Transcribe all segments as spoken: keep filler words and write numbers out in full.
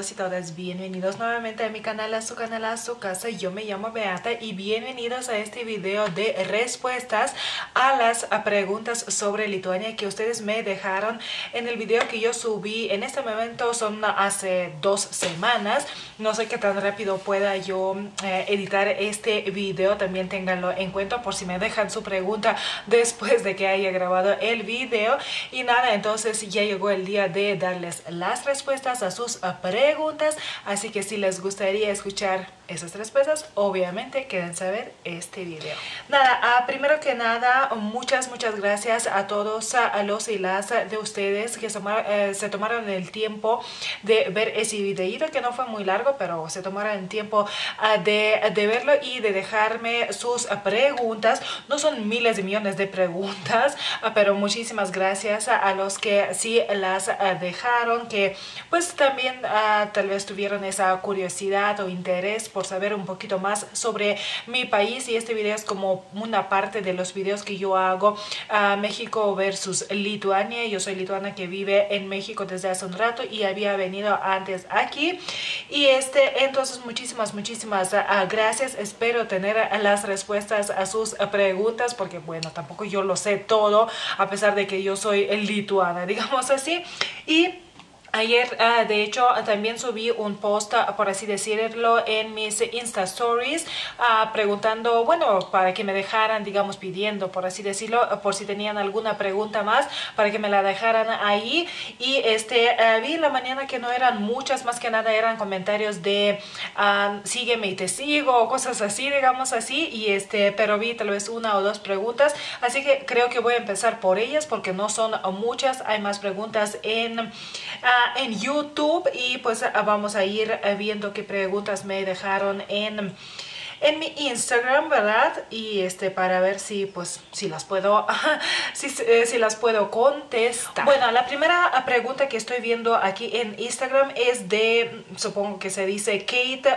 todos y todas, bienvenidos nuevamente a mi canal, a su canal, a su casa. Yo me llamo Beata y bienvenidos a este video de respuestas a las preguntas sobre Lituania que ustedes me dejaron en el video que yo subí. En este momento son hace dos semanas. No sé qué tan rápido pueda yo eh, editar este video. También ténganlo en cuenta por si me dejan su pregunta después de que haya grabado el video. Y nada, entonces ya llegó el día de darles las respuestas a sus preguntas, así que si les gustaría escuchar esas respuestas, obviamente quédense a ver este video. Nada, uh, primero que nada, muchas muchas gracias a todos a los y las de ustedes que tomar, eh, se tomaron el tiempo de ver ese videito, que no fue muy largo, pero se tomaron el tiempo uh, de, de verlo y de dejarme sus preguntas. No son miles de millones de preguntas, uh, pero muchísimas gracias a, a los que sí las uh, dejaron, que pues también uh, tal vez tuvieron esa curiosidad o interés por saber un poquito más sobre mi país. Y este video es como una parte de los videos que yo hago, uh, México versus Lituania. Yo soy lituana que vive en México desde hace un rato y había venido antes aquí. Y este, entonces muchísimas, muchísimas uh, gracias. Espero tener uh, las respuestas a sus uh, preguntas, porque bueno, tampoco yo lo sé todo, a pesar de que yo soy lituana, digamos así. Y ayer, uh, de hecho, también subí un post, uh, por así decirlo, en mis Insta Stories, uh, preguntando, bueno, para que me dejaran, digamos, pidiendo, por así decirlo, uh, por si tenían alguna pregunta más, para que me la dejaran ahí. Y este, uh, vi en la mañana que no eran muchas, más que nada eran comentarios de uh, sígueme y te sigo, cosas así, digamos así. Y este, pero vi tal vez una o dos preguntas, así que creo que voy a empezar por ellas, porque no son muchas. Hay más preguntas en Uh, en YouTube, y pues vamos a ir viendo qué preguntas me dejaron en en mi Instagram, ¿verdad? Y este, para ver si pues si las puedo si, si las puedo contestar. Bueno, la primera pregunta que estoy viendo aquí en Instagram es de, supongo que se dice Kate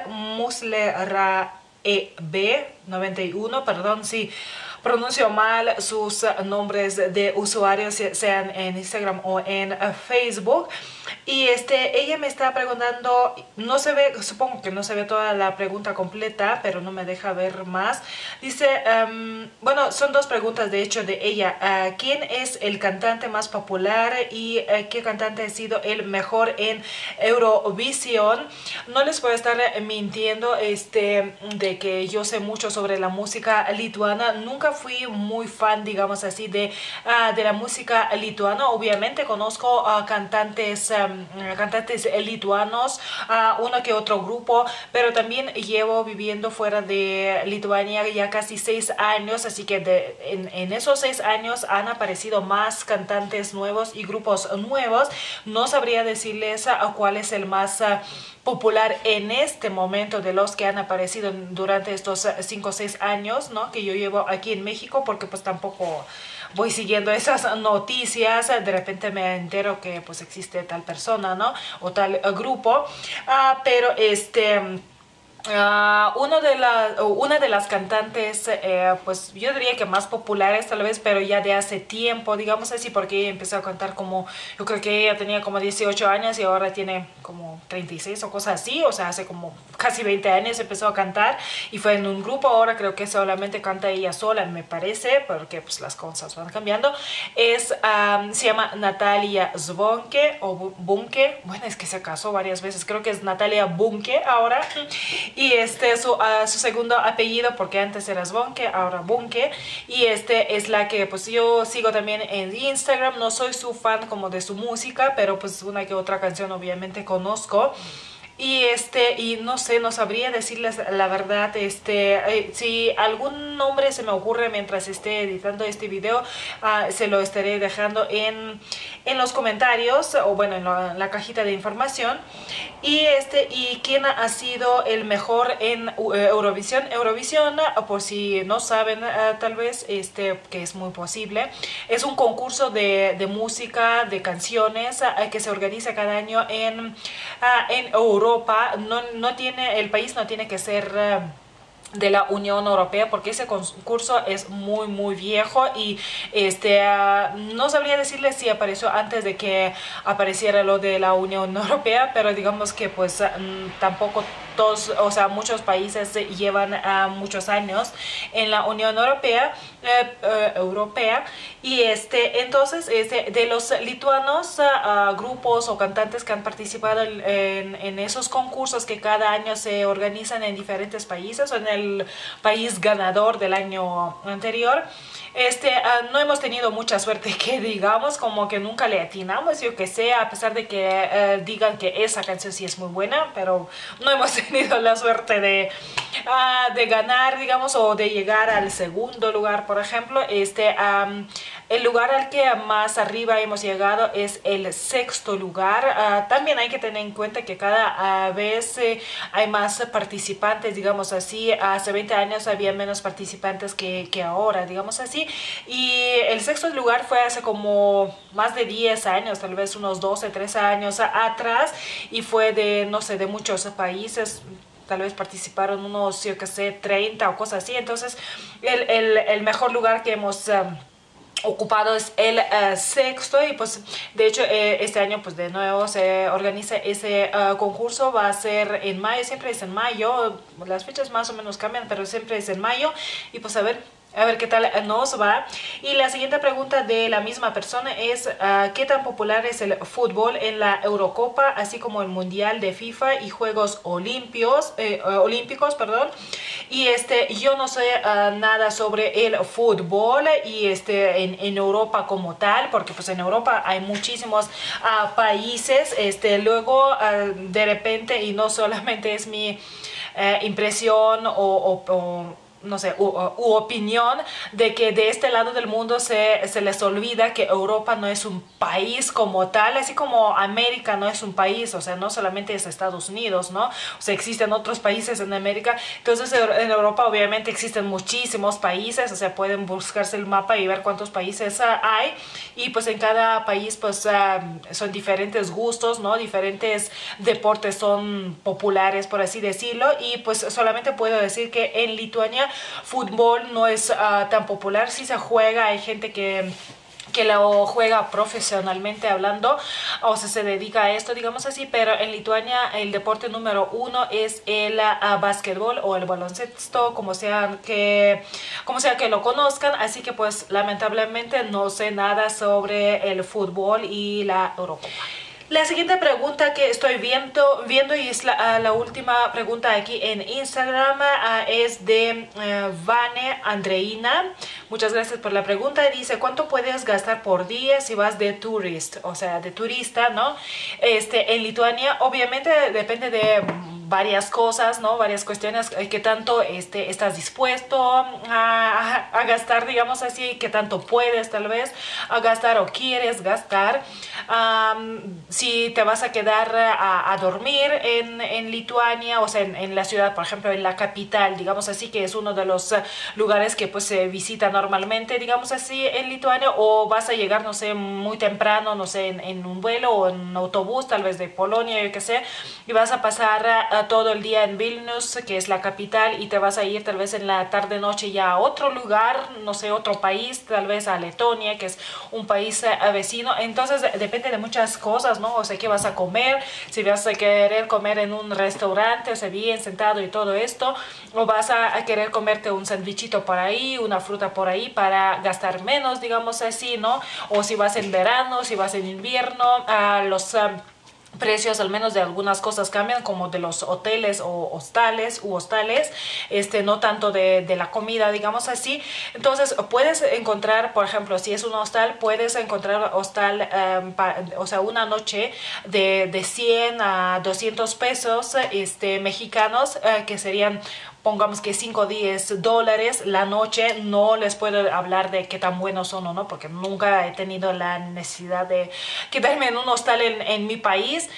Muslera E B noventa y uno, perdón si pronuncio mal sus nombres de usuarios, sean en Instagram o en Facebook. Y este, ella me está preguntando, no se ve, supongo que no se ve toda la pregunta completa, pero no me deja ver más. Dice, um, bueno, son dos preguntas de hecho de ella. Uh, ¿Quién es el cantante más popular y uh, qué cantante ha sido el mejor en Eurovisión? No les voy a estar mintiendo este, de que yo sé mucho sobre la música lituana. Nunca fui muy fan, digamos así, de, uh, de la música lituana. Obviamente conozco a uh, cantantes um, cantantes lituanos, uh, uno que otro grupo, pero también llevo viviendo fuera de Lituania ya casi seis años, así que de, en, en esos seis años han aparecido más cantantes nuevos y grupos nuevos. No sabría decirles uh, cuál es el más uh, popular en este momento de los que han aparecido durante estos cinco o seis años, ¿no?, que yo llevo aquí en México, porque pues tampoco voy siguiendo esas noticias. De repente me entero que pues existe tal persona, ¿no?, o tal uh, grupo, uh, pero este Uh, uno de la, una de las cantantes, eh, pues yo diría que más populares tal vez, pero ya de hace tiempo, digamos así, porque ella empezó a cantar como, yo creo que ella tenía como dieciocho años y ahora tiene como treinta y seis o cosas así, o sea, hace como casi veinte años empezó a cantar y fue en un grupo. Ahora creo que solamente canta ella sola, me parece, porque pues las cosas van cambiando. Es, um, se llama Natalia Zvonke o Bunke, bueno, es que se casó varias veces, creo que es Natalia Bunke ahora. Y este su, uh, su segundo apellido, porque antes era Zvonke, ahora Bunke. Y este es la que pues yo sigo también en Instagram. No soy su fan como de su música, pero pues una que otra canción obviamente conozco. Y este, y no sé, no sabría decirles la verdad, este, eh, si algún nombre se me ocurre mientras esté editando este video, uh, se lo estaré dejando en, en los comentarios, o bueno, en la, en la cajita de información. Y este, y quién ha sido el mejor en uh, Eurovisión. Eurovisión, uh, por si no saben, uh, tal vez, este, que es muy posible, es un concurso de, de música, de canciones, uh, que se organiza cada año en, uh, en Europa. No, no tiene, el país no tiene que ser Uh, de la Unión Europea, porque ese concurso es muy muy viejo y este uh, no sabría decirles si apareció antes de que apareciera lo de la Unión Europea, pero digamos que pues um, tampoco todos, o sea, muchos países llevan uh, muchos años en la Unión Europea, eh, eh, Europea y este entonces este, de los lituanos, uh, grupos o cantantes que han participado en, en, en esos concursos que cada año se organizan en diferentes países o en el país ganador del año anterior, este, uh, no hemos tenido mucha suerte, que digamos, como que nunca le atinamos, yo que sé, a pesar de que uh, digan que esa canción sí es muy buena, pero no hemos tenido la suerte de, uh, de ganar, digamos, o de llegar al segundo lugar, por ejemplo. Este, um, el lugar al que más arriba hemos llegado es el sexto lugar. Uh, también hay que tener en cuenta que cada uh, vez eh, hay más participantes, digamos así. Hace veinte años había menos participantes que, que ahora, digamos así. Y el sexto lugar fue hace como más de diez años, tal vez unos doce, trece años atrás, y fue de, no sé, de muchos países. Tal vez participaron unos, yo que sé, treinta o cosas así. Entonces, el, el, el mejor lugar que hemos Um, ocupado es el uh, sexto, y pues de hecho eh, este año pues de nuevo se organiza ese uh, concurso. Va a ser en mayo, siempre es en mayo, las fechas más o menos cambian, pero siempre es en mayo, y pues a ver a ver qué tal nos va. Y la siguiente pregunta de la misma persona es uh, ¿qué tan popular es el fútbol en la Eurocopa, así como el Mundial de FIFA y Juegos Olímpicos, eh, Olímpicos, perdón? Y este, yo no sé uh, nada sobre el fútbol y este, en, en Europa como tal, porque pues en Europa hay muchísimos uh, países. Este, luego uh, de repente, y no solamente es mi uh, impresión o, o, o no sé, u, u opinión, de que de este lado del mundo se, se les olvida que Europa no es un país como tal, así como América no es un país, o sea, no solamente es Estados Unidos, ¿no? O sea, existen otros países en América. Entonces en Europa obviamente existen muchísimos países, o sea, pueden buscarse el mapa y ver cuántos países uh, hay, y pues en cada país pues uh, son diferentes gustos, ¿no? Diferentes deportes son populares, por así decirlo, y pues solamente puedo decir que en Lituania fútbol no es uh, tan popular. Sí se juega, hay gente que que lo juega profesionalmente hablando, o sea, se dedica a esto, digamos así, pero en Lituania el deporte número uno es el uh, básquetbol o el baloncesto, como sea que como sea que lo conozcan. Así que pues lamentablemente no sé nada sobre el fútbol y la Eurocopa. La siguiente pregunta que estoy viendo, viendo y es la, la última pregunta aquí en Instagram, uh, es de uh, Vane Andreina. Muchas gracias por la pregunta. Dice, ¿cuánto puedes gastar por día si vas de tourist? O sea, de turista, ¿no? Este, en Lituania, obviamente depende de varias cosas, ¿no? Varias cuestiones, que tanto este, estás dispuesto a, a, a gastar, digamos así, que tanto puedes tal vez a gastar o quieres gastar. Um, si te vas a quedar a, a dormir en, en Lituania, o sea, en, en la ciudad, por ejemplo, en la capital, digamos así, que es uno de los lugares que pues se visita normalmente, digamos así, en Lituania, o vas a llegar, no sé, muy temprano, no sé, en, en un vuelo o en un autobús, tal vez de Polonia, yo qué sé, y vas a pasar a, a todo el día en Vilnius, que es la capital, y te vas a ir tal vez en la tarde noche ya a otro lugar, no sé, otro país, tal vez a Letonia, que es un país uh, vecino. Entonces depende de muchas cosas, ¿no? O sea, qué vas a comer, si vas a querer comer en un restaurante, o sea, bien sentado y todo esto, o vas a, a querer comerte un sandwichito por ahí, una fruta por ahí para gastar menos, digamos así, ¿no? O si vas en verano, si vas en invierno, a los Um, precios al menos de algunas cosas cambian, como de los hoteles o hostales u hostales, este, no tanto de, de la comida, digamos así. Entonces puedes encontrar, por ejemplo, si es un hostal, puedes encontrar hostal, um, pa, o sea, una noche de, de cien a doscientos pesos este, mexicanos, uh, que serían, pongamos que cinco o diez dólares la noche. No les puedo hablar de qué tan buenos son o no, porque nunca he tenido la necesidad de quedarme en un hostal en, en mi país.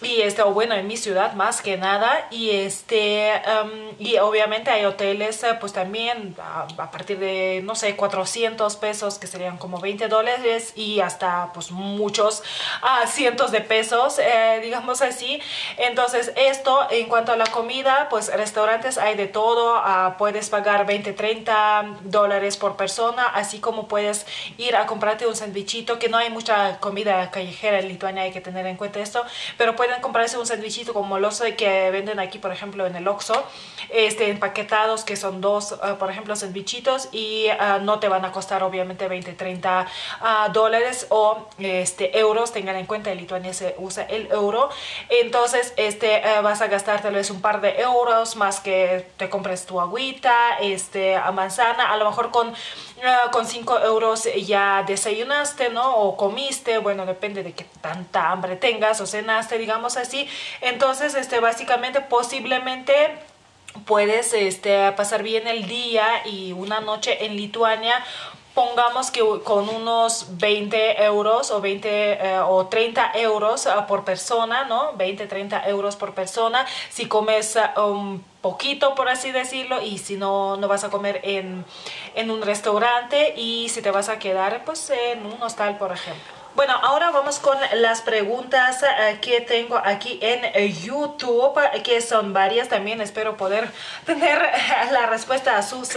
y este, o bueno, en mi ciudad más que nada, y este, um, y obviamente hay hoteles, eh, pues también a, a partir de, no sé, cuatrocientos pesos, que serían como veinte dólares, y hasta pues muchos uh, cientos de pesos, eh, digamos así. Entonces esto en cuanto a la comida, pues restaurantes hay de todo, uh, puedes pagar veinte, treinta dólares por persona, así como puedes ir a comprarte un sandwichito, que no hay mucha comida callejera en Lituania, hay que tener en cuenta esto, pero pueden comprarse un sandwichito como los que venden aquí, por ejemplo, en el Oxxo, este, empaquetados, que son dos, uh, por ejemplo, sandwichitos, y uh, no te van a costar obviamente veinte, treinta uh, dólares o este, euros. Tengan en cuenta, en Lituania se usa el euro. Entonces este, uh, vas a gastar tal vez un par de euros más que te compres tu agüita, este, a manzana, a lo mejor con Uh, con cinco euros ya desayunaste, ¿no? O comiste, bueno, depende de qué tanta hambre tengas, o cenaste, digamos así. Entonces, este, básicamente, posiblemente puedes este, pasar bien el día y una noche en Lituania. Pongamos que con unos veinte euros o veinte eh, o treinta euros uh, por persona, ¿no? veinte, treinta euros por persona. Si comes uh, un poquito, por así decirlo, y si no, no vas a comer en, en un restaurante, y si te vas a quedar pues en un hostal, por ejemplo. Bueno, ahora vamos con las preguntas uh, que tengo aquí en uh, YouTube, uh, que son varias. También espero poder tener uh, la respuesta a sus... Uh,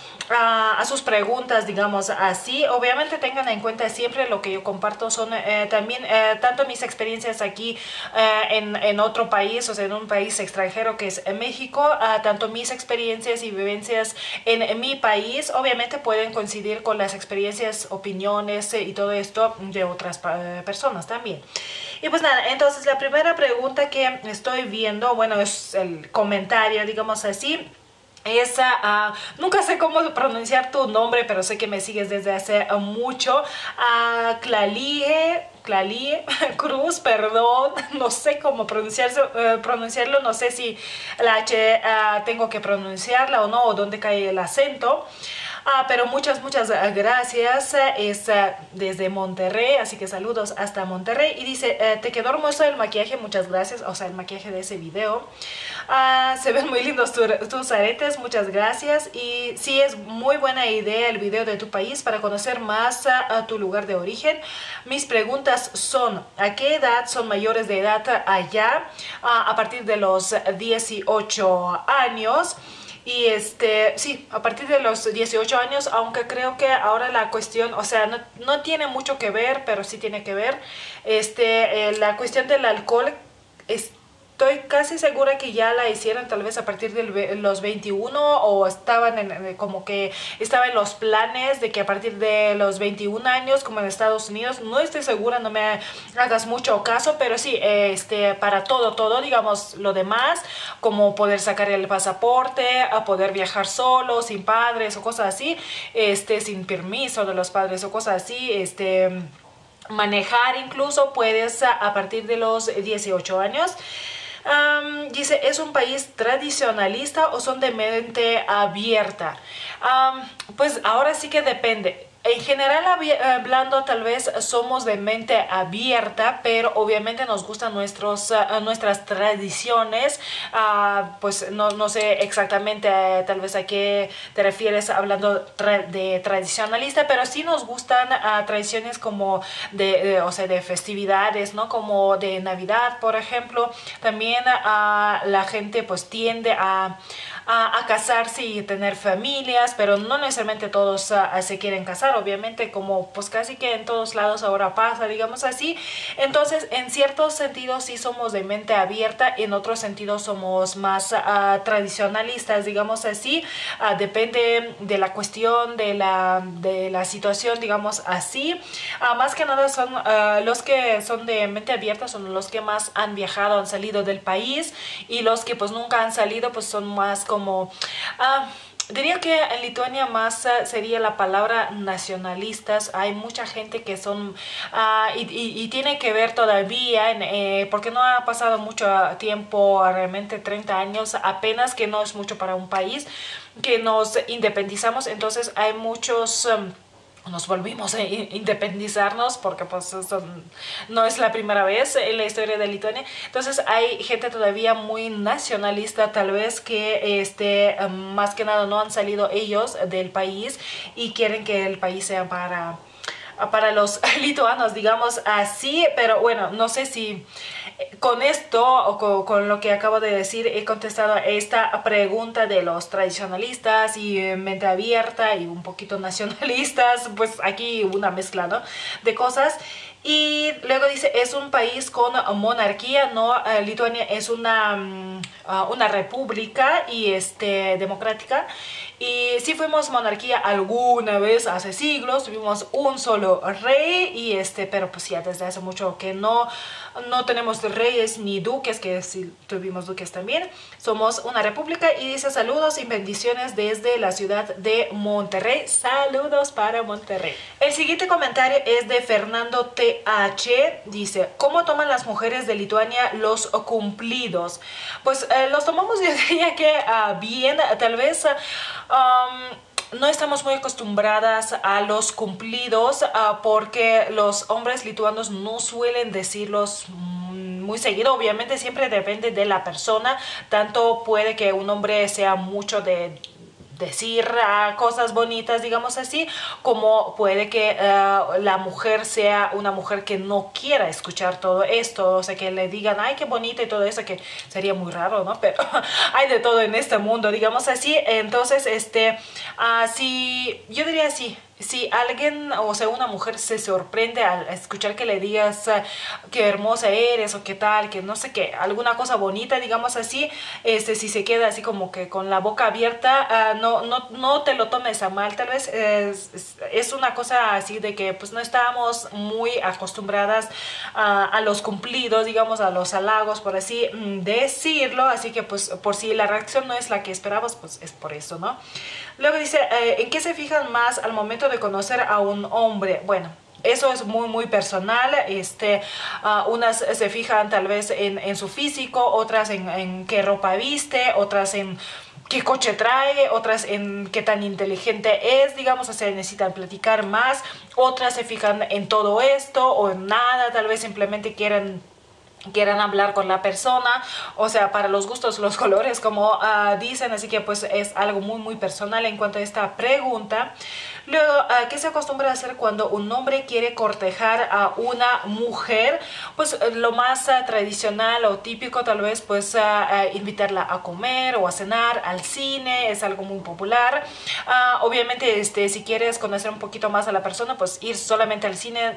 A, a sus preguntas, digamos así. Obviamente tengan en cuenta siempre lo que yo comparto son eh, también eh, tanto mis experiencias aquí eh, en, en otro país, o sea, en un país extranjero que es México, uh, tanto mis experiencias y vivencias en, en mi país, obviamente pueden coincidir con las experiencias, opiniones eh, y todo esto de otras eh, personas también. Y pues nada, entonces la primera pregunta que estoy viendo, bueno, es el comentario, digamos así. Esa, uh, nunca sé cómo pronunciar tu nombre, pero sé que me sigues desde hace uh, mucho. Uh, Clalie, Clalie Cruz, perdón, no sé cómo pronunciarse, uh, pronunciarlo, no sé si la H uh, tengo que pronunciarla o no, o dónde cae el acento. Ah, pero muchas, muchas gracias. Es uh, desde Monterrey, así que saludos hasta Monterrey. Y dice, eh, te quedó hermoso el maquillaje, muchas gracias. O sea, el maquillaje de ese video. Ah, se ven muy lindos tu, tus aretes, muchas gracias. Y sí, es muy buena idea el video de tu país para conocer más a, a tu lugar de origen. Mis preguntas son, ¿a qué edad son mayores de edad allá? Ah, a partir de los dieciocho años. Y este, sí, a partir de los dieciocho años, aunque creo que ahora la cuestión, o sea, no, no tiene mucho que ver, pero sí tiene que ver, este, eh, la cuestión del alcohol, es, estoy casi segura que ya la hicieron tal vez a partir de los veintiuno, o estaban en, como que estaba en los planes de que a partir de los veintiún años, como en Estados Unidos. No estoy segura, no me hagas mucho caso, pero sí, este, para todo, todo, digamos, lo demás, como poder sacar el pasaporte, a poder viajar solo, sin padres o cosas así, este, sin permiso de los padres o cosas así, este, manejar incluso puedes a, a partir de los dieciocho años. Um, dice, ¿es un país tradicionalista o son de mente abierta? Um, pues ahora sí que depende. En general, hablando, tal vez somos de mente abierta, pero obviamente nos gustan nuestros, uh, nuestras tradiciones. Uh, pues no, no sé exactamente uh, tal vez a qué te refieres hablando tra de tradicionalista, pero sí nos gustan uh, tradiciones como de, de, o sea, de festividades, ¿no? Como de Navidad, por ejemplo. También uh, la gente pues tiende a, a, a casarse y tener familias, pero no necesariamente todos uh, se quieren casar, obviamente, como pues casi que en todos lados ahora pasa, digamos así. Entonces, en ciertos sentidos sí somos de mente abierta, en otros sentidos somos más uh, tradicionalistas, digamos así. Uh, depende de la cuestión, de la, de la situación, digamos así. Uh, más que nada son uh, los que son de mente abierta, son los que más han viajado, han salido del país, y los que pues nunca han salido pues son más como... Uh, Diría que en Lituania más uh, sería la palabra nacionalistas. Hay mucha gente que son, uh, y, y, y tiene que ver todavía, en, eh, porque no ha pasado mucho tiempo, realmente treinta años, apenas, que no es mucho para un país, que nos independizamos. Entonces hay muchos... Um, nos volvimos a independizarnos, porque pues esto no es la primera vez en la historia de Lituania. Entonces hay gente todavía muy nacionalista, tal vez, que este, más que nada no han salido ellos del país y quieren que el país sea para... para los lituanos, digamos así. Pero bueno, no sé si con esto o con, con lo que acabo de decir he contestado a esta pregunta de los tradicionalistas y mente abierta y un poquito nacionalistas, pues aquí una mezcla, ¿no?, de cosas. Y luego dice, es un país con monarquía, no, uh, Lituania es una, um, uh, una república y este, democrática. Y sí fuimos monarquía alguna vez hace siglos, tuvimos un solo rey, y este, pero pues ya desde hace mucho que no, no tenemos reyes ni duques, que sí tuvimos duques también. Somos una república. Y dice, saludos y bendiciones desde la ciudad de Monterrey. Saludos para Monterrey. El siguiente comentario es de Fernando T H. Dice, ¿cómo toman las mujeres de Lituania los cumplidos? Pues eh, los tomamos, yo diría que uh, bien, tal vez... Uh, um, no estamos muy acostumbradas a los cumplidos uh, porque los hombres lituanos no suelen decirlos muy seguido. Obviamente siempre depende de la persona. Tanto puede que un hombre sea mucho de decir uh, cosas bonitas, digamos así, como puede que uh, la mujer sea una mujer que no quiera escuchar todo esto, o sea, que le digan, ay, qué bonita y todo eso, que sería muy raro, ¿no? Pero hay de todo en este mundo, digamos así. Entonces, este, uh, si, yo diría así, si alguien, o sea, una mujer se sorprende al escuchar que le digas uh, qué hermosa eres o qué tal, que no sé qué, alguna cosa bonita, digamos así, este, si se queda así como que con la boca abierta, uh, no, no, no te lo tomes a mal. Tal vez es, es una cosa así de que pues no estamos muy acostumbradas uh, a los cumplidos, digamos, a los halagos, por así decirlo. Así que pues por si la reacción no es la que esperabas, pues es por eso, ¿no? Luego dice, eh, ¿en qué se fijan más al momento de conocer a un hombre? Bueno, eso es muy muy personal. Este, uh, unas se fijan tal vez en, en su físico, otras en, en qué ropa viste, otras en qué coche trae, otras en qué tan inteligente es, digamos, o sea, necesitan platicar más. Otras se fijan en todo esto o en nada, tal vez simplemente quieren... quieran hablar con la persona, o sea, para los gustos, los colores, como uh, dicen. Así que pues es algo muy muy personal en cuanto a esta pregunta. Luego, uh, ¿qué se acostumbra a hacer cuando un hombre quiere cortejar a una mujer? Pues uh, lo más uh, tradicional o típico tal vez, pues uh, uh, invitarla a comer o a cenar, al cine, es algo muy popular. Uh, obviamente, este, si quieres conocer un poquito más a la persona, pues ir solamente al cine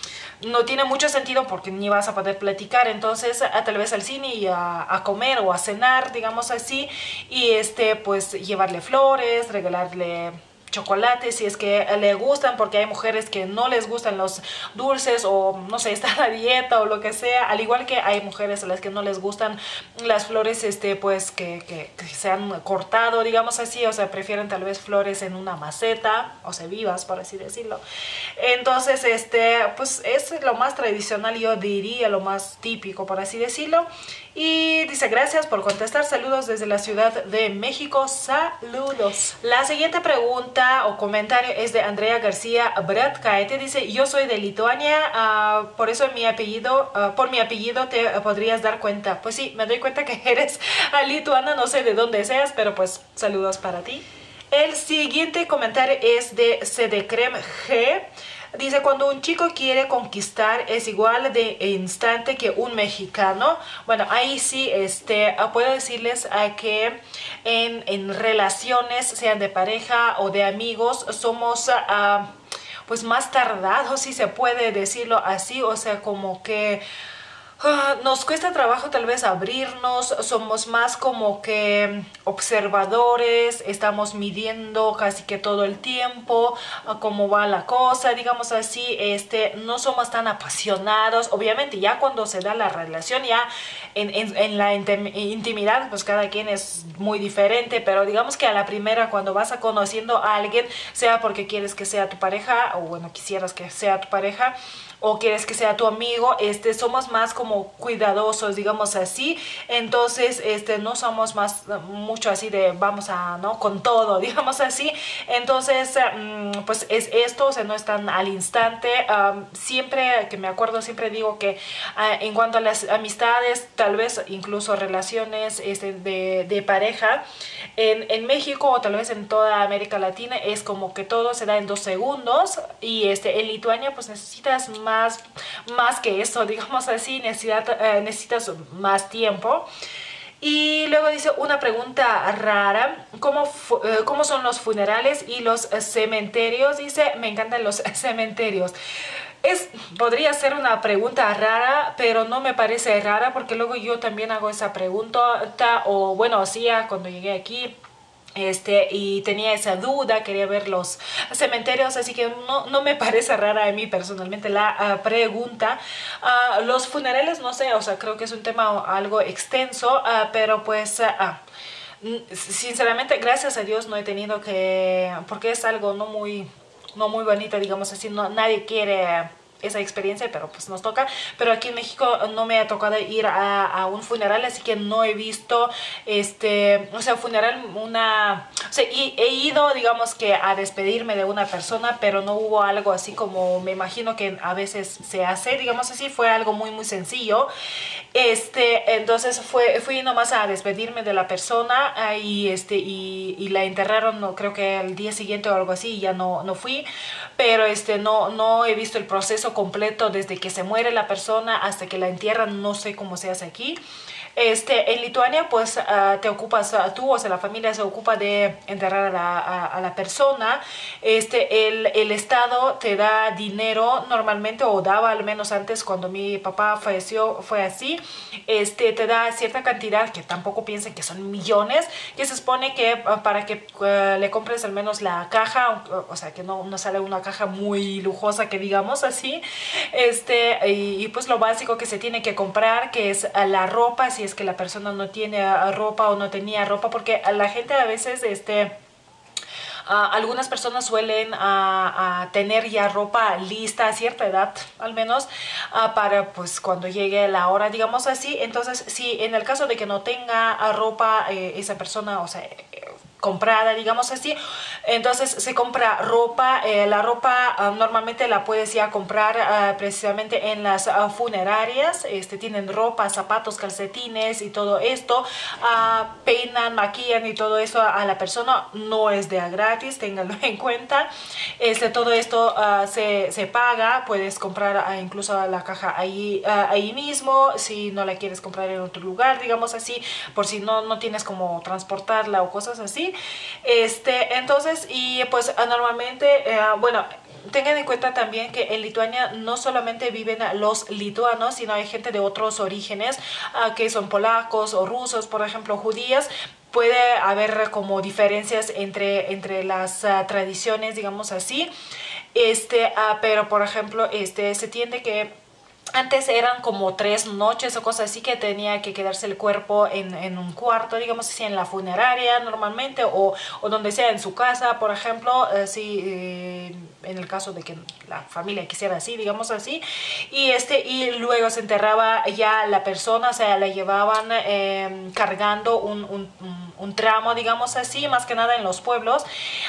no tiene mucho sentido porque ni vas a poder platicar. Entonces a, tal vez al cine y a, a comer o a cenar, digamos así, y este pues llevarle flores, regalarle chocolates si es que le gustan, porque hay mujeres que no les gustan los dulces o no sé, están a dieta o lo que sea, al igual que hay mujeres a las que no les gustan las flores este pues que, que, que se han cortado, digamos así, o sea, prefieren tal vez flores en una maceta, o sea, vivas, por así decirlo. Entonces, este, pues es lo más tradicional, yo diría, lo más típico, por así decirlo. Y dice, gracias por contestar, saludos desde la Ciudad de México, saludos. La siguiente pregunta o comentario es de Andrea García Bratkaete. Dice, yo soy de Lituania, uh, por eso mi apellido, uh, por mi apellido te podrías dar cuenta. Pues sí, me doy cuenta que eres lituana, no sé de dónde seas, pero pues saludos para ti. El siguiente comentario es de Cedecrem G. Dice, cuando un chico quiere conquistar es igual de instante que un mexicano. Bueno, ahí sí este, puedo decirles a que en, en relaciones, sean de pareja o de amigos, somos uh, pues más tardados, si se puede decirlo así. O sea, como que Uh, nos cuesta trabajo tal vez abrirnos, somos más como que observadores, estamos midiendo casi que todo el tiempo uh, cómo va la cosa, digamos así. Este, no somos tan apasionados. Obviamente ya cuando se da la relación, ya en, en, en la intimidad, pues cada quien es muy diferente, pero digamos que a la primera, cuando vas a conociendo a alguien, sea porque quieres que sea tu pareja, o bueno, quisieras que sea tu pareja, o quieres que sea tu amigo, este, somos más como como cuidadosos, digamos así. Entonces este no somos más mucho así de vamos a no con todo, digamos así. Entonces pues es esto, o sea, no es tan al instante. Um, siempre que me acuerdo, siempre digo que uh, en cuanto a las amistades, tal vez incluso relaciones este, de, de pareja, en, en México o tal vez en toda América Latina es como que todo se da en dos segundos, y este, en Lituania pues necesitas más, más que eso, digamos así, necesitas, uh, necesitas más tiempo. Y luego dice una pregunta rara: ¿cómo, eh, ¿cómo son los funerales y los cementerios? Dice, me encantan los cementerios. Es, podría ser una pregunta rara, pero no me parece rara, porque luego yo también hago esa pregunta, o bueno, hacía cuando llegué aquí. Este, y tenía esa duda, quería ver los cementerios, así que no, no me parece rara a mí personalmente la uh, pregunta. Uh, los funerales, no sé, o sea, creo que es un tema algo extenso, uh, pero pues... Uh, sinceramente, gracias a Dios no he tenido que... porque es algo no muy, no muy bonito, digamos así, no, nadie quiere... esa experiencia, pero pues nos toca. Pero aquí en México no me ha tocado ir a, a un funeral, así que no he visto este, o sea, funeral, una, o sea, y he ido, digamos que a despedirme de una persona, pero no hubo algo así como me imagino que a veces se hace, digamos así, fue algo muy muy sencillo. Este, entonces fue, fui nomás a despedirme de la persona, y este, y, y la enterraron, no, creo que el día siguiente o algo así, y ya no, no fui, pero este, no, no he visto el proceso completo desde que se muere la persona hasta que la entierran, no sé cómo se hace aquí. Este, en Lituania pues uh, te ocupas, uh, tú, o sea, la familia se ocupa de enterrar a la, a, a la persona. Este, el, el Estado te da dinero normalmente, o daba al menos antes cuando mi papá falleció, fue así. Este, te da cierta cantidad, que tampoco piensen que son millones, que se supone que uh, para que uh, le compres al menos la caja, uh, o sea, que no, no sale una caja muy lujosa, que digamos así. Este, y, y pues lo básico que se tiene que comprar, que es uh, la ropa, si es que la persona no tiene uh, ropa o no tenía ropa, porque a la gente a veces este Uh, algunas personas suelen uh, uh, tener ya ropa lista a cierta edad, al menos, uh, para pues cuando llegue la hora, digamos así. Entonces, si en el caso de que no tenga uh, ropa eh, esa persona, o sea, eh, comprada, digamos así, entonces se compra ropa. Eh, la ropa uh, normalmente la puedes ya comprar uh, precisamente en las uh, funerarias. Este, tienen ropa, zapatos, calcetines y todo esto. Uh, peinan, maquillan y todo eso a, a la persona. No es de a gratis, ténganlo en cuenta. Este, todo esto uh, se, se paga. Puedes comprar uh, incluso la caja ahí, uh, ahí mismo, si no la quieres comprar en otro lugar, digamos así, por si no, no tienes como transportarla o cosas así. Este, entonces, y pues normalmente, eh, bueno, tengan en cuenta también que en Lituania no solamente viven los lituanos, sino hay gente de otros orígenes, uh, que son polacos o rusos, por ejemplo, judías. Puede haber como diferencias entre, entre las uh, tradiciones, digamos así. Este, uh, pero por ejemplo, este, se tiende que antes eran como tres noches o cosas así, que tenía que quedarse el cuerpo en, en un cuarto, digamos así, en la funeraria normalmente, o, o donde sea, en su casa, por ejemplo, eh, si, eh, en el caso de que la familia quisiera así, digamos así. Y, este, y luego se enterraba ya la persona, o sea, la llevaban eh, cargando un, un, un, un tramo, digamos así, más que nada en los pueblos.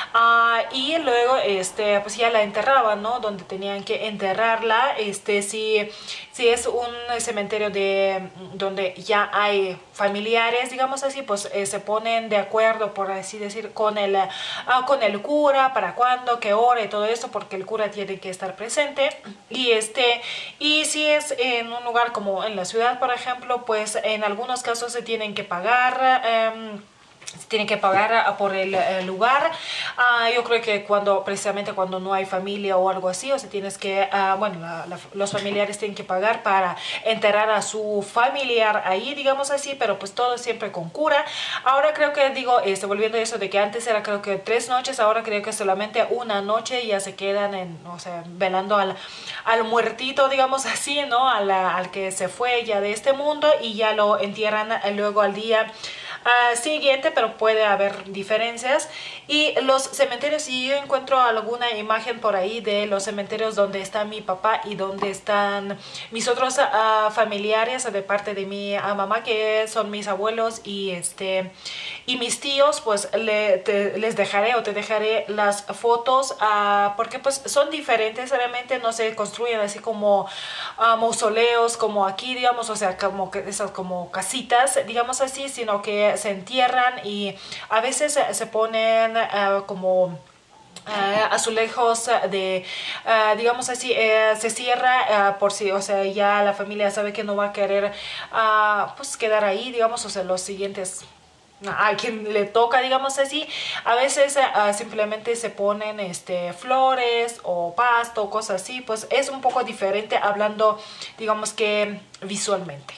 Uh, y luego este, pues ya la enterraban, ¿no? Donde tenían que enterrarla. Este, si... Si es un cementerio de, donde ya hay familiares, digamos así, pues eh, se ponen de acuerdo, por así decir, con el, uh, con el cura, para cuándo, qué hora y todo eso, porque el cura tiene que estar presente. Y, este, y si es en un lugar como en la ciudad, por ejemplo, pues en algunos casos se tienen que pagar... Um, se tiene que pagar por el, el lugar. Uh, yo creo que cuando precisamente cuando no hay familia o algo así, o sea, tienes que, uh, bueno, la, la, los familiares tienen que pagar para enterrar a su familiar ahí, digamos así, pero pues todo siempre con cura. Ahora creo que, digo, este, volviendo a eso de que antes era creo que tres noches, ahora creo que solamente una noche, y ya se quedan en, o sea, velando al, al muertito, digamos así, ¿no? A la, al que se fue ya de este mundo, y ya lo entierran luego al día uh, siguiente, pero puede haber diferencias. Y los cementerios, si yo encuentro alguna imagen por ahí de los cementerios donde está mi papá y donde están mis otros uh, familiares de parte de mi uh, mamá, que son mis abuelos y este y mis tíos, pues le, te, les dejaré o te dejaré las fotos uh, porque pues son diferentes, realmente no se construyen así como uh, mausoleos como aquí, digamos, o sea, como que esas como casitas, digamos así, sino que se entierran y a veces se ponen uh, como Uh, azulejos de, uh, digamos así, uh, se cierra uh, por si, o sea, ya la familia sabe que no va a querer uh, pues quedar ahí, digamos, o sea, los siguientes a quien le toca, digamos así. A veces uh, simplemente se ponen este, flores o pasto, cosas así, pues es un poco diferente hablando, digamos que visualmente.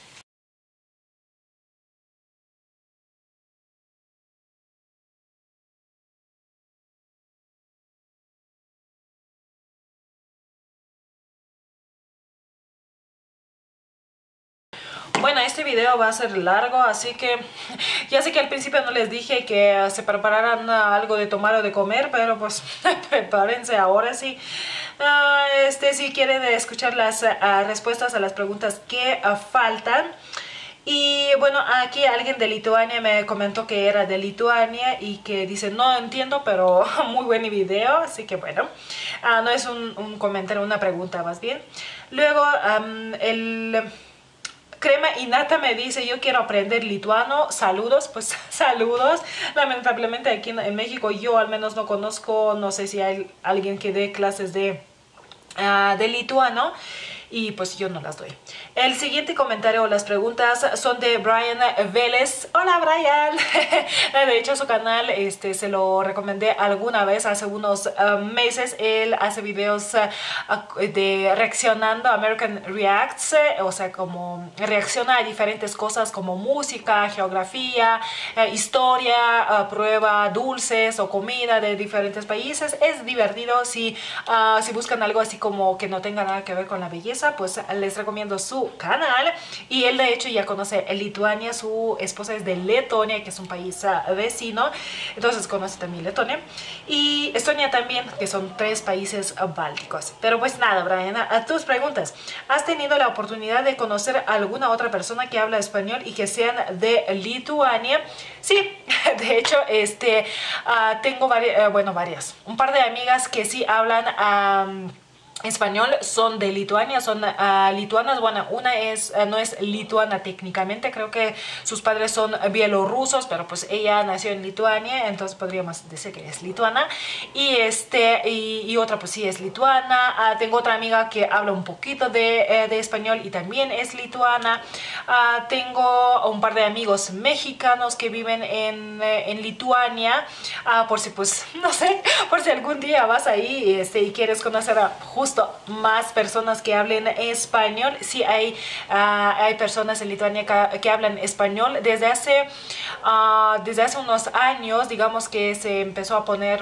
Bueno, este video va a ser largo, así que ya sé que al principio no les dije que se prepararan algo de tomar o de comer, pero pues prepárense ahora sí. Uh, este, si quieren escuchar las uh, respuestas a las preguntas que uh, faltan. Y bueno, aquí alguien de Lituania me comentó que era de Lituania y que dice, no entiendo, pero muy buen video, así que bueno, uh, no es un, un comentario, una pregunta más bien. Luego, um, el... Crema Innata me dice, yo quiero aprender lituano, saludos, pues saludos. Lamentablemente aquí en México yo al menos no conozco, no sé si hay alguien que dé clases de, uh, de lituano. Y pues yo no las doy. El siguiente comentario o las preguntas son de Brian Vélez. Hola Brian. De hecho su canal este, se lo recomendé alguna vez hace unos uh, meses. Él hace videos uh, de reaccionando a American Reacts, eh, o sea como reacciona a diferentes cosas como música, geografía, eh, historia, uh, prueba dulces o comida de diferentes países. Es divertido si, uh, si buscan algo así como que no tenga nada que ver con la belleza, pues les recomiendo su canal. Y él de hecho ya conoce Lituania, su esposa es de Letonia, que es un país uh, vecino, entonces conoce también Letonia y Estonia también, que son tres países uh, bálticos. Pero pues nada, Brian, a, a tus preguntas. ¿Has tenido la oportunidad de conocer a alguna otra persona que habla español y que sean de Lituania? Sí, de hecho este uh, tengo varias, uh, bueno varias, un par de amigas que sí hablan um, español, son de Lituania, son uh, lituanas. Bueno, una es uh, no es lituana técnicamente, creo que sus padres son bielorrusos, pero pues ella nació en Lituania, entonces podríamos decir que es lituana. Y este y, y otra pues sí es lituana. Uh, tengo otra amiga que habla un poquito de, eh, de español y también es lituana. Uh, tengo un par de amigos mexicanos que viven en, eh, en Lituania, uh, por si pues, no sé, por si algún día vas ahí este, y quieres conocer a justo más personas que hablen español. Sí, hay, uh, hay personas en Lituania que, que hablan español. Desde hace, uh, desde hace unos años, digamos que se empezó a poner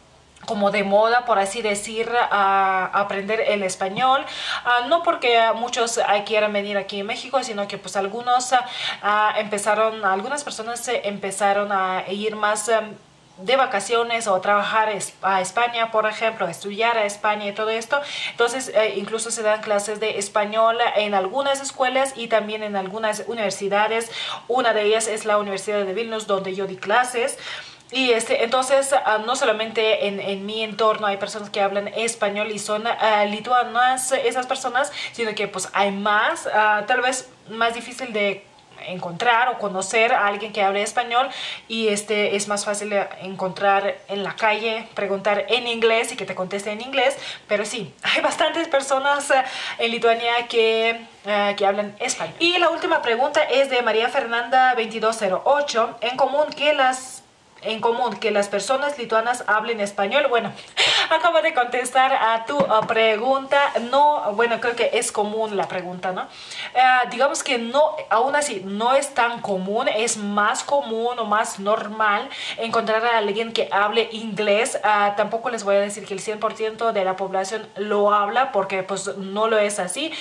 como de moda, por así decir, a aprender el español. Uh, no porque muchos uh, quieran venir aquí en México, sino que pues algunos uh, uh, empezaron, algunas personas uh, empezaron a ir más um, de vacaciones o trabajar a España, por ejemplo, estudiar a España y todo esto. Entonces eh, incluso se dan clases de español en algunas escuelas y también en algunas universidades. Una de ellas es la Universidad de Vilnius, donde yo di clases. Y este, entonces uh, no solamente en, en mi entorno hay personas que hablan español y son uh, lituanas esas personas, sino que pues hay más, uh, tal vez más difícil de encontrar o conocer a alguien que hable español, y este es más fácil encontrar en la calle, preguntar en inglés y que te conteste en inglés. Pero sí, hay bastantes personas uh, en Lituania que, uh, que hablan español. Y la última pregunta es de María Fernanda veintidós cero ocho. En común que las en común que las personas lituanas hablen español. Bueno, acabo de contestar a tu uh, pregunta. No, bueno, creo que es común la pregunta, ¿no? Uh, digamos que no, aún así, no es tan común. Es más común o más normal encontrar a alguien que hable inglés. Uh, tampoco les voy a decir que el cien por ciento de la población lo habla, porque pues no lo es así.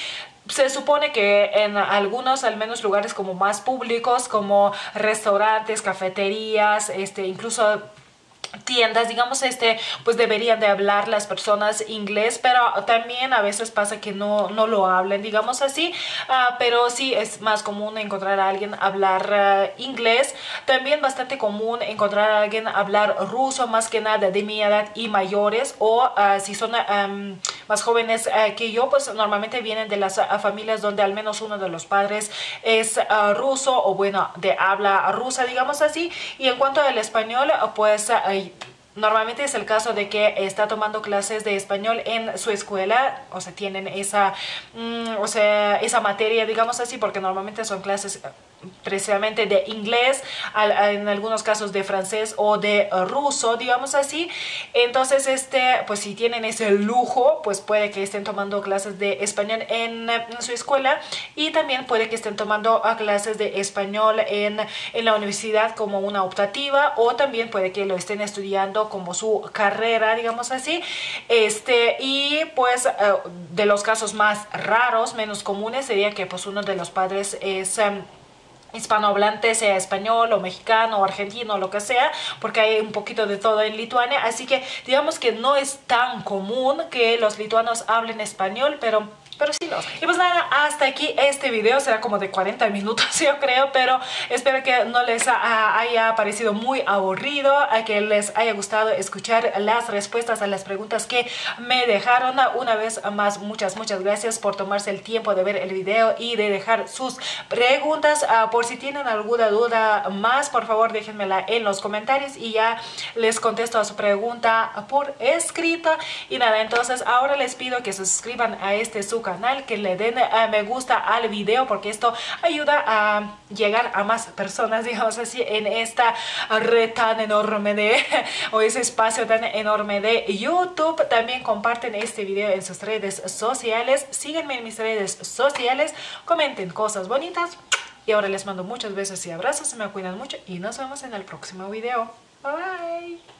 se supone que en algunos, al menos lugares como más públicos, como restaurantes, cafeterías, este, incluso tiendas, digamos, este, pues deberían de hablar las personas inglés, pero también a veces pasa que no, no lo hablen, digamos así, uh, pero sí es más común encontrar a alguien hablar uh, inglés. También bastante común encontrar a alguien hablar ruso, más que nada de mi edad y mayores, o uh, si son um, más jóvenes uh, que yo, pues normalmente vienen de las uh, familias donde al menos uno de los padres es uh, ruso, o bueno, de habla rusa, digamos así. Y en cuanto al español, pues uh, normalmente es el caso de que está tomando clases de español en su escuela, o sea, tienen esa, mm, o sea, esa materia, digamos así, porque normalmente son clases precisamente de inglés, al, en algunos casos de francés o de uh, ruso, digamos así. Entonces, este, pues si tienen ese lujo, pues puede que estén tomando clases de español en, en su escuela, y también puede que estén tomando uh, clases de español en, en la universidad como una optativa, o también puede que lo estén estudiando como su carrera, digamos así. Este, y pues uh, de los casos más raros, menos comunes, sería que pues uno de los padres es Um, hispanohablante, sea español o mexicano o argentino o lo que sea, porque hay un poquito de todo en Lituania, así que digamos que no es tan común que los lituanos hablen español, pero pero sí los. Y pues nada, hasta aquí este video, será como de cuarenta minutos yo creo, pero espero que no les ha, haya parecido muy aburrido, a que les haya gustado escuchar las respuestas a las preguntas que me dejaron. Una vez más, muchas muchas gracias por tomarse el tiempo de ver el video y de dejar sus preguntas. Uh, por si tienen alguna duda más, por favor déjenmela en los comentarios y ya les contesto a su pregunta por escrito. Y nada, entonces ahora les pido que se suscriban a este su canal, que le den uh, me gusta al video, porque esto ayuda a llegar a más personas, digamos así, en esta red tan enorme de o ese espacio tan enorme de YouTube. También comparten este video en sus redes sociales, síguenme en mis redes sociales, comenten cosas bonitas, y ahora les mando muchos besos y abrazos, se me cuidan mucho y nos vemos en el próximo video. Bye bye.